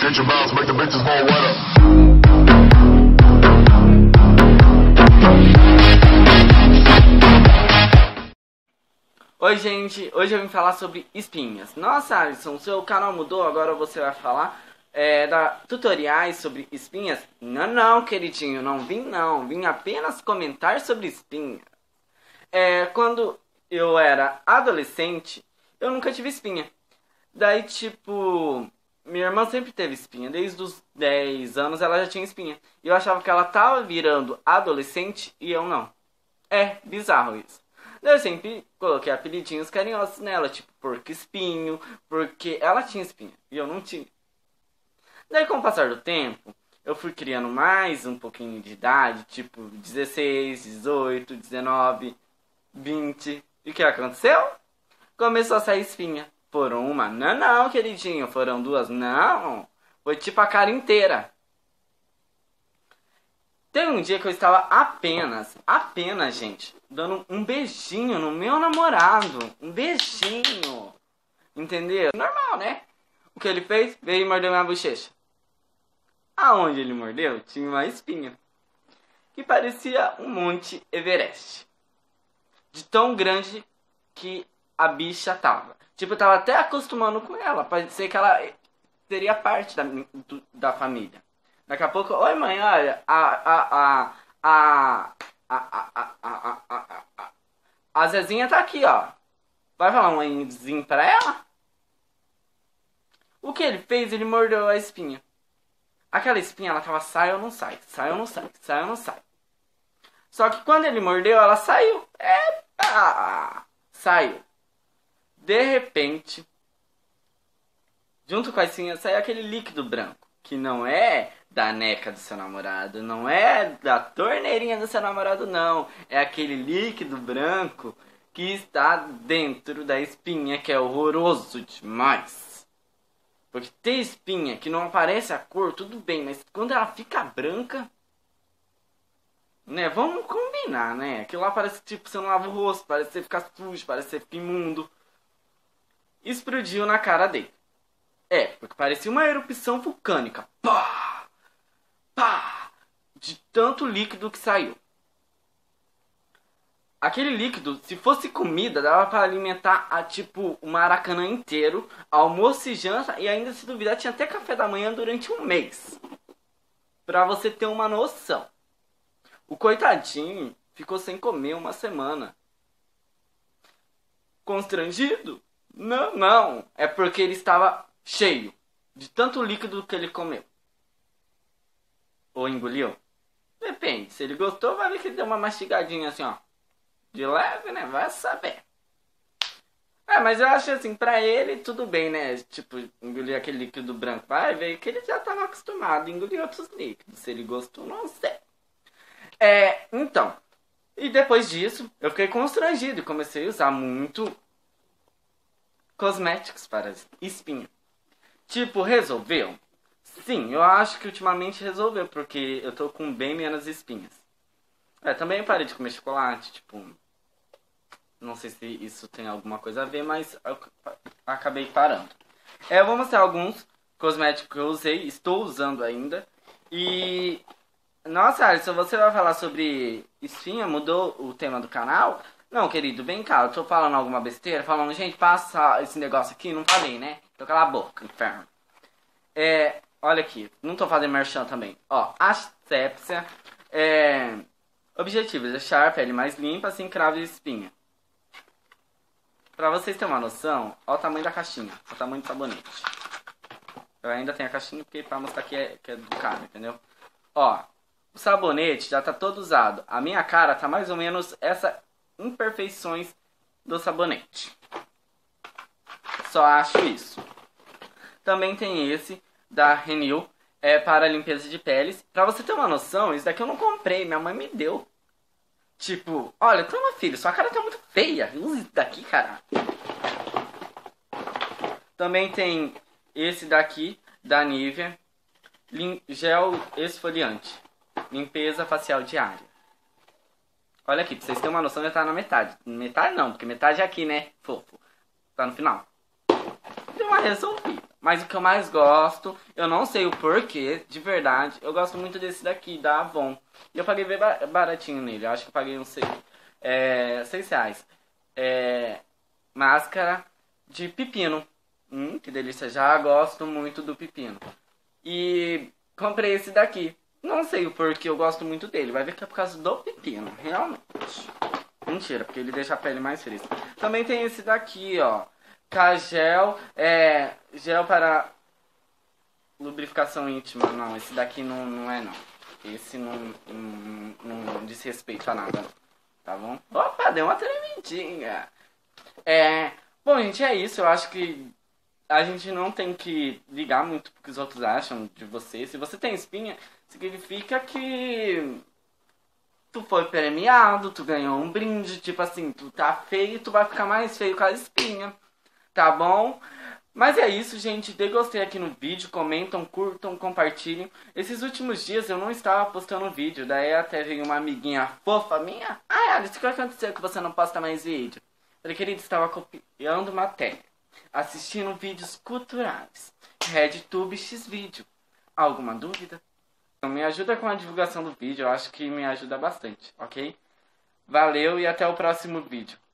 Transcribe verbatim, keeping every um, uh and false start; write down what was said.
Get your bounce, make the bitches more wet up. Oi gente, hoje eu vim falar sobre espinhas. Nossa Alisson, seu canal mudou, agora você vai falar é, da tutoriais sobre espinhas? Não, não queridinho, não vim não, vim apenas comentar sobre espinhas. É, quando eu era adolescente, eu nunca tive espinha. Daí tipo, minha irmã sempre teve espinha, desde os dez anos ela já tinha espinha. E eu achava que ela tava virando adolescente e eu não. É bizarro isso. Eu sempre coloquei apelidinhos carinhosos nela, tipo porco espinho, porque ela tinha espinha e eu não tinha. Daí com o passar do tempo, eu fui criando mais um pouquinho de idade, tipo dezesseis, dezoito, dezenove, vinte. E o que aconteceu? Começou a sair espinha. Foram uma? Não, não, queridinho. Foram duas? Não. Foi tipo a cara inteira. Teve um dia que eu estava apenas, apenas, gente, dando um beijinho no meu namorado. Um beijinho. Entendeu? Normal, né? O que ele fez? Veio e mordeu minha bochecha. Aonde ele mordeu, tinha uma espinha. Que parecia um monte Everest. De tão grande que a bicha tava. Tipo, eu tava até acostumando com ela. Pode ser que ela seria parte da, do, da família. Daqui a pouco, oi mãe, olha, a, a, a, a, a, a, a, a, a, a, a Zezinha tá aqui, ó. Vai falar um mãezinho pra ela? O que ele fez? Ele mordeu a espinha. Aquela espinha, ela tava, sai ou não sai, sai ou não sai, sai ou não sai. Só que quando ele mordeu, ela saiu. Epa! Saiu. De repente, junto com a espinha, saiu aquele líquido branco. Que não é da neca do seu namorado, não é da torneirinha do seu namorado, não. É aquele líquido branco que está dentro da espinha, que é horroroso demais. Porque tem espinha que não aparece a cor, tudo bem, mas quando ela fica branca, né, vamos combinar, né? Aquilo lá parece que tipo, você não lava o rosto, parece que você fica sujo, parece que você fica imundo. Explodiu na cara dele. É, porque parecia uma erupção vulcânica. Pá! Pá! De tanto líquido que saiu. Aquele líquido, se fosse comida, dava para alimentar a, tipo, o Maracanã inteiro, almoço e janta, e ainda se duvidar tinha até café da manhã durante um mês. Pra você ter uma noção. O coitadinho ficou sem comer uma semana. Constrangido? Não, não. É porque ele estava cheio de tanto líquido que ele comeu. Ou engoliu? Depende. Se ele gostou, vai ver que ele deu uma mastigadinha assim, ó. De leve, né? Vai saber. É, mas eu acho assim, pra ele tudo bem, né? Tipo, engolir aquele líquido branco. Vai ver que ele já estava acostumado a engolir outros líquidos. Se ele gostou, não sei. É, então. E depois disso, eu fiquei constrangido e comecei a usar muito cosméticos para espinha. Tipo, resolveu? Sim, eu acho que ultimamente resolveu, porque eu tô com bem menos espinhas. É, também parei de comer chocolate, tipo... Não sei se isso tem alguma coisa a ver, mas eu acabei parando. É, eu vou mostrar alguns cosméticos que eu usei, estou usando ainda. E... Nossa, Alisson, você vai falar sobre espinha? Mudou o tema do canal? Não, querido, vem cá, eu tô falando alguma besteira, falando, gente, passa esse negócio aqui, não falei, né? Então cala a boca, inferno. É, olha aqui, não tô fazendo merchan também. Ó, asepsia, é, objetivos, deixar a pele mais limpa, sem cravo e espinha. Pra vocês terem uma noção, ó o tamanho da caixinha, o tamanho do sabonete. Eu ainda tenho a caixinha porque pra mostrar que é, que é do cara, entendeu? Ó, o sabonete já tá todo usado. A minha cara tá mais ou menos essa imperfeições do sabonete. Só acho isso. Também tem esse da Renew, é para limpeza de peles. Pra você ter uma noção, isso daqui eu não comprei, minha mãe me deu. Tipo, olha, toma filho, sua cara tá muito feia. Use isso daqui, cara. Também tem esse daqui da Nivea, gel esfoliante, limpeza facial diária. Olha aqui, pra vocês terem uma noção, já tá na metade. Metade não, porque metade é aqui, né, fofo. Tá no final. Deu uma resolvida. Mas o que eu mais gosto, eu não sei o porquê, de verdade, eu gosto muito desse daqui, da Avon. E eu paguei bem baratinho nele, eu acho que eu paguei uns seis, é, seis reais. É, máscara de pepino. Hum, que delícia, já gosto muito do pepino. E comprei esse daqui. Não sei o porquê, eu gosto muito dele. Vai ver que é por causa do pepino, realmente. Mentira, porque ele deixa a pele mais fresca. Também tem esse daqui, ó. K-Gel, é, gel para lubrificação íntima. Não, esse daqui não, não é, não. Esse não, não, não diz respeito a nada, tá bom? Opa, deu uma tremidinha. É, bom, gente, é isso. Eu acho que a gente não tem que ligar muito pro que os outros acham de você. Se você tem espinha, significa que tu foi premiado, tu ganhou um brinde. Tipo assim, tu tá feio, tu vai ficar mais feio com a espinha. Tá bom? Mas é isso, gente. Dê gostei aqui no vídeo. Comentam, curtam, compartilhem. Esses últimos dias eu não estava postando vídeo. Daí até veio uma amiguinha fofa minha. Ai, Alice, o que aconteceu que você não posta mais vídeo? Falei, querido, estava copiando matéria, assistindo vídeos culturais. RedTube X vídeo. Alguma dúvida? Então, me ajuda com a divulgação do vídeo. Eu acho que me ajuda bastante, ok? Valeu e até o próximo vídeo.